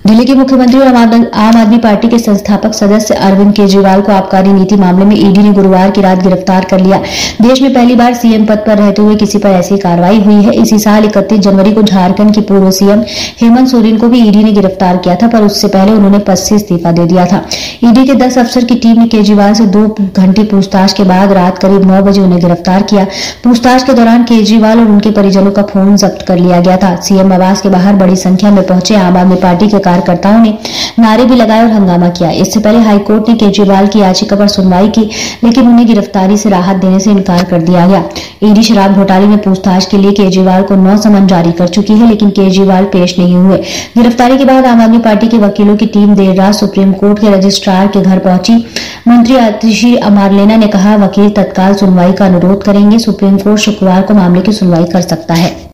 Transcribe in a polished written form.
दिल्ली के मुख्यमंत्री और आम आदमी पार्टी के संस्थापक सदस्य अरविंद केजरीवाल को आबकारी नीति मामले में ईडी ने गुरुवार की रात गिरफ्तार कर लिया। देश में पहली बार सीएम पद पर रहते हुए किसी पर ऐसी कार्रवाई हुई है। इसी साल 31 जनवरी को झारखंड की पूर्व सीएम हेमंत सोरेन को भी ईडी ने गिरफ्तार किया था, पर उससे पहले उन्होंने पद से इस्तीफा दे दिया था। ईडी के 10 अफसर की टीम ने केजरीवाल से 2 घंटे पूछताछ के बाद रात करीब 9 बजे उन्हें गिरफ्तार किया। पूछताछ के दौरान केजरीवाल और उनके परिजनों का फोन जब्त कर लिया गया था। सीएम आवास के बाहर बड़ी संख्या में पहुंचे आम आदमी पार्टी के कार्यकर्ताओं ने नारे भी लगाए और हंगामा किया। इससे पहले हाईकोर्ट ने केजरीवाल की याचिका पर सुनवाई की, लेकिन उन्हें गिरफ्तारी से राहत देने से इनकार कर दिया गया। ईडी शराब घोटाले में पूछताछ के लिए केजरीवाल को 9 समन जारी कर चुकी है, लेकिन केजरीवाल पेश नहीं हुए। गिरफ्तारी के बाद आम आदमी पार्टी के वकीलों की टीम देर रात सुप्रीम कोर्ट के रजिस्ट्रार के घर पहुंची। मंत्री आतिशी अमारलेना ने कहा, वकील तत्काल सुनवाई का अनुरोध करेंगे। सुप्रीम कोर्ट शुक्रवार को मामले की सुनवाई कर सकता है।